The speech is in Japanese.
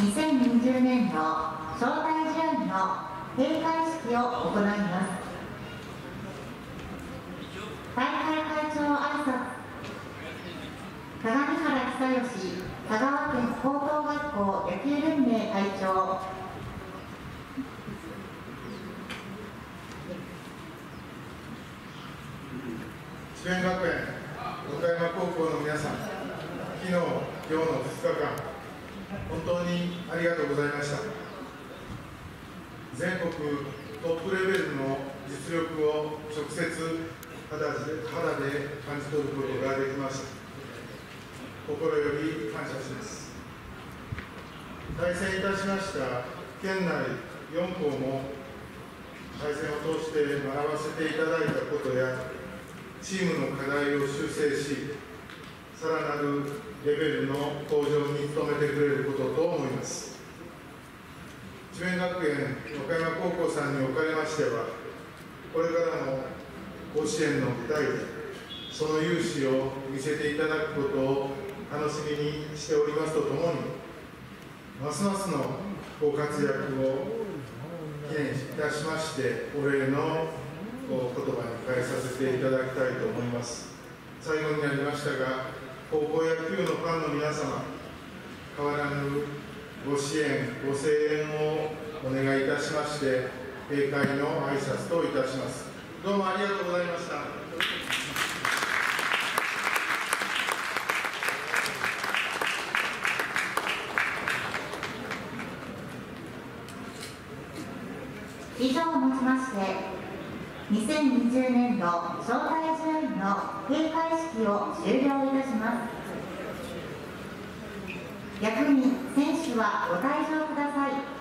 2020年の招待試合の閉会式を行います。大会会長挨拶、鏡原久義香川県高等学校野球連盟会長、 智弁学園岡山高校の皆さん、昨日、今日の2日間、本当にありがとうございました。全国トップレベルの実力を直接肌で感じ取ることができました。心より感謝します。対戦いたしました県内4校も対戦を通して学ばせていただいたことやチームの課題を修正し、さらなるレベルの向上に努めてくれることと思います。智弁学園岡山高校さんにおかれましては、これからも甲子園の舞台でその雄姿を見せていただくことを楽しみにしておりますとともに、ますますのご活躍を記念いたしまして、お礼の言葉に変えさせていただきたいと思います。最後になりましたが、高校野球のファンの皆様、変わらぬご支援、ご声援をお願いいたしまして、閉会の挨拶といたします。どうもありがとうございました。 以上をもちまして、2020年度招待試合の閉会式を終了いたします。逆に選手はご退場ください。